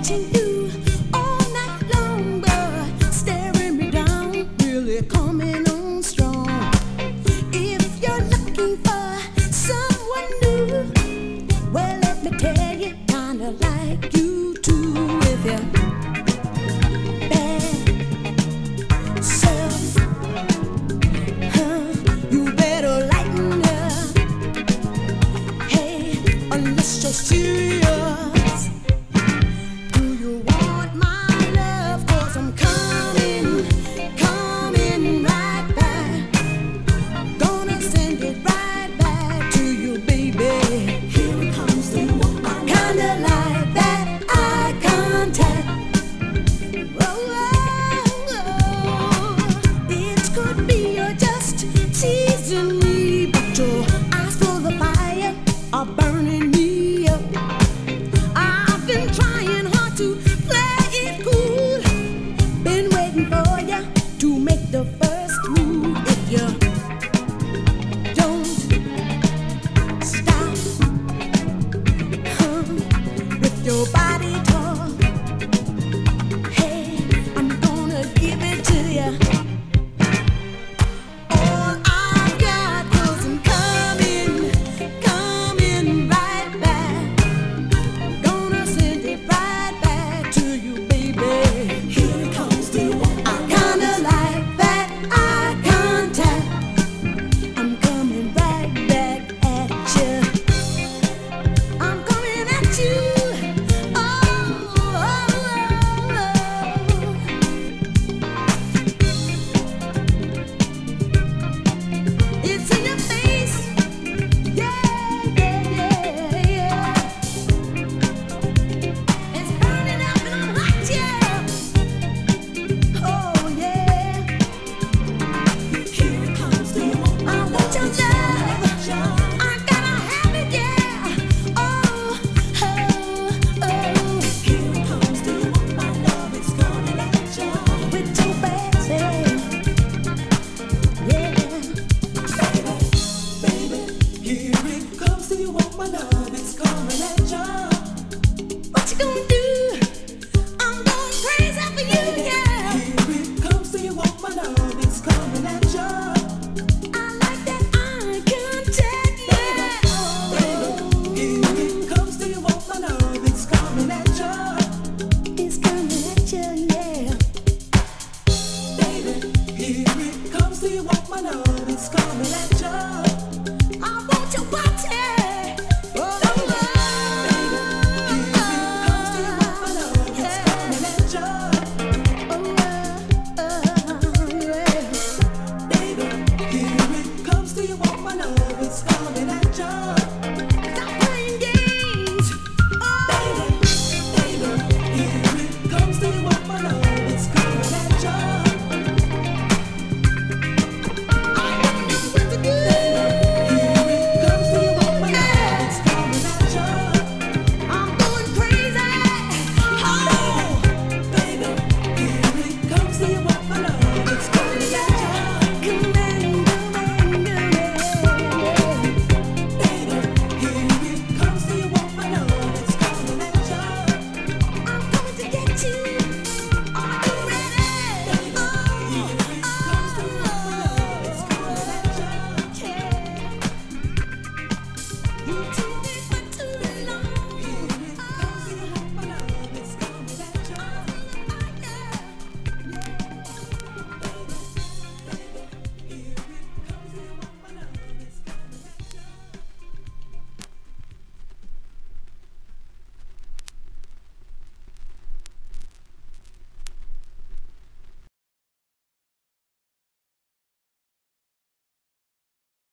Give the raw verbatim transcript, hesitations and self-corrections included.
watching you all night long, but staring me down, really coming on strong. If you're looking for someone new, well, let me tell you, kinda like you too. With your bad self, huh, you better lighten up. Hey, unless you're serious. Your body talk, hey, I'm gonna give it to you. All I've got, 'cause I'm coming, coming right back. Gonna send it right back to you, baby. Here comes the one. I kinda like that eye contact. I'm coming right back at you. I'm coming at you. Stop playing games, oh, baby, baby, here